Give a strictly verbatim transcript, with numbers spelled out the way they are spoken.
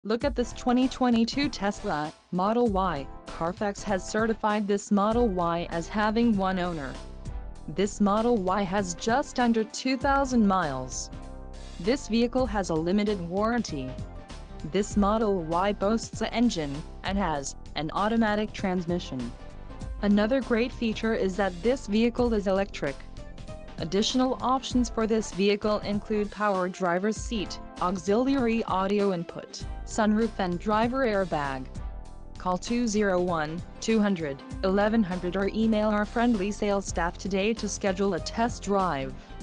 Look at this twenty twenty-two Tesla Model Y. Carfax has certified this Model Y as having one owner. This Model Y has just under two thousand miles. This vehicle has a limited warranty. This Model Y boasts an engine and has an automatic transmission. Another great feature is that this vehicle is electric. Additional options for this vehicle include power driver's seat, auxiliary audio input, sunroof and driver airbag. Call two oh one, two hundred, eleven hundred or email our friendly sales staff today to schedule a test drive.